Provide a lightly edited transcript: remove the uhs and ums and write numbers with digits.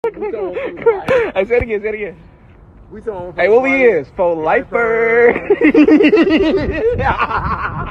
I said it again. We talking Hey, what we is? 4lifer.